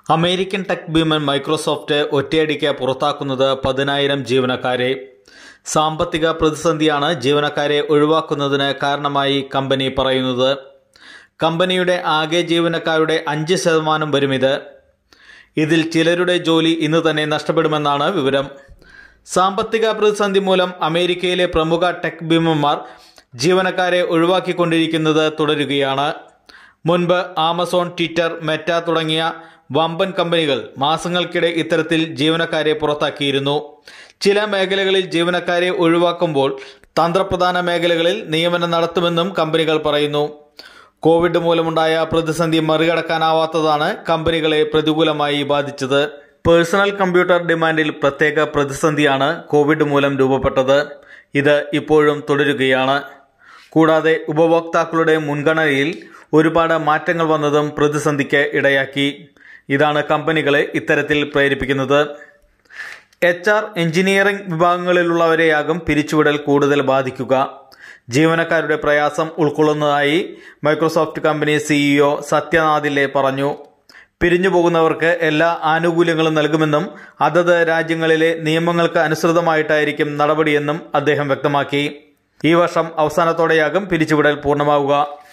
American tech ഭീമൻ Microsoft ഒറ്റയടിക്ക് പുറത്താക്കുന്നത് 10,000 ജീവനക്കാരെ. സാമ്പത്തിക പ്രതിസന്ധിയാണ് ജീവനക്കാരെ ഒഴിവാക്കുന്നതിന് കാരണമായി കമ്പനി പറയുന്നത്. കമ്പനിയുടെ ആകെ ജീവനക്കാരുടെ 5% വരും ഇത്. ഇതിൽ ചിലരുടെ ജോലി ഇന്ന് തന്നെ നഷ്ടപ്പെടുമെന്നാണ് വിവരം. സാമ്പത്തിക പ്രതിസന്ധി മൂലം അമേരിക്കയിലെ പ്രമുഖ ടെക് ഭീമന്മാർ ജീവനക്കാരെ ഒഴിവാക്കിക്കൊണ്ടിരിക്കുന്നത് തുടരുകയാണ്. മുൻപ് ആമസോൺ, ട്വിറ്റർ, മെറ്റ തുടങ്ങിയ വമ്പൻ കമ്പനികൾ മാസങ്ങൾക്കിടെ ഇത്തരത്തിൽ ജീവനക്കാരെ പുറത്താക്കിയിരുന്നു. ചില മേഖലകളിൽ ജീവനക്കാരെ ഒഴിവാക്കുമ്പോൾ തന്ത്രപ്രധാന മേഖലകളിൽ നിയമനം നടത്തുമെന്നും കമ്പനികൾ പറയുന്നു. കോവിഡ് മൂലമുണ്ടായ പ്രതിസന്ധി മറികടക്കാനാവാത്തതാണ് കമ്പനികളെ പ്രതികൂലമായി ബാധിച്ചത്. പേഴ്സണൽ കമ്പ്യൂട്ടർ ഡിമാൻഡിൽ പ്രത്യേക പ്രതിസന്ധിയാണ് കോവിഡ് മൂലം രൂപപ്പെട്ടത്. ഇത് ഇപ്പോഴും തുടരുകയാണ്. കൂടാതെ ഉപഭോക്താക്കളുടെ മുൻഗണനയിൽ ഒരുപാട് മാറ്റങ്ങൾ വന്നതും പ്രതിസന്ധിക്ക് ഇടയാക്കി. ഇതാണ് കമ്പനികളെ ഇത്തരത്തിൽ പ്രേരിപ്പിക്കുന്നത്. HR, എഞ്ചിനീയറിംഗ് വിഭാഗങ്ങളിലുള്ളവരെയാകും പിരിച്ചുവിടൽ കൂടുതൽ ബാധിക്കുക. ജീവനക്കാരുടെ പ്രയാസം ഉൾക്കൊള്ളുന്നതായി Microsoft company CEO Satya Nadella പറഞ്ഞു. പിരിഞ്ഞുപോകുന്നവർക്ക് എല്ലാ ആനുകൂല്യങ്ങളും നൽകുമെന്നും അതത് രാജ്യങ്ങളിലെ നിയമങ്ങൾക്ക് അനുസൃതമായിട്ടായിരിക്കും നടപടിയെന്നും അദ്ദേഹം വ്യക്തമാക്കി. ഈ വർഷം അവസാനത്തോടെയാകും പിരിച്ചുവിടൽ പൂർണ്ണമാവുക.